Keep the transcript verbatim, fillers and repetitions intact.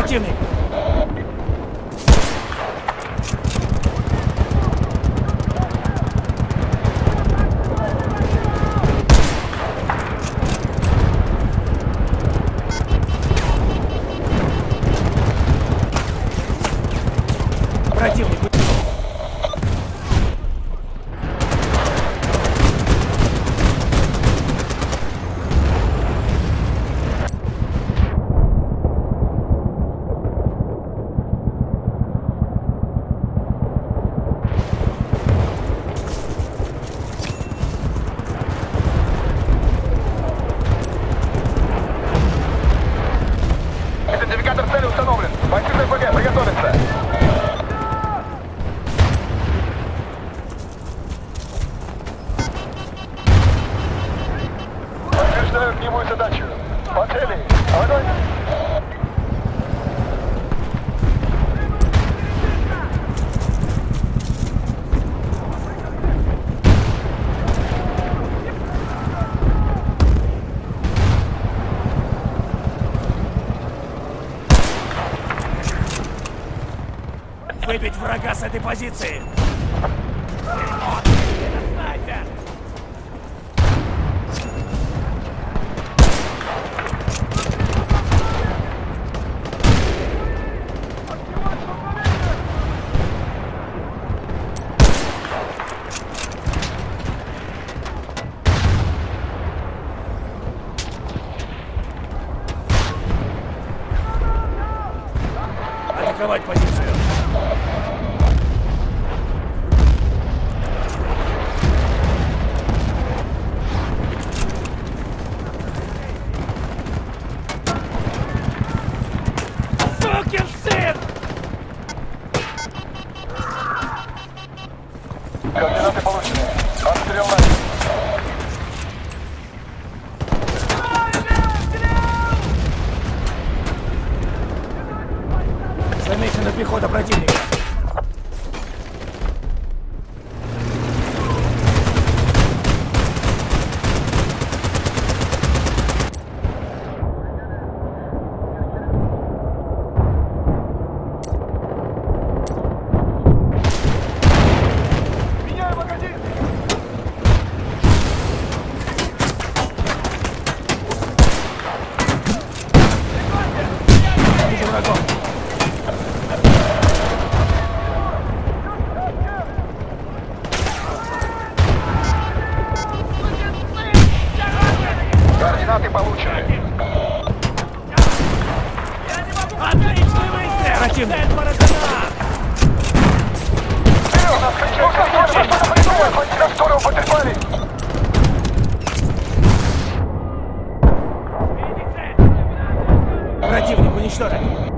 Противник! Противник! Идентификатор цели установлен. Бойцы ТПГ, приготовиться. Подтверждаю огневую задачу. По цели. Огонь. Выбить врага с этой позиции! Снайпер! Атаковать позицию! Сукин сын! Координаты получены. Обстрел начат. Замечена пехота противника. Меняю магазин. Вижу врагов. Координаты получены. Отличный выстрел! Противник! Цель поражена! Вперед! Нас кричат! Что-то придумай! Хоть тебя скоро потрепали! Противник уничтожен!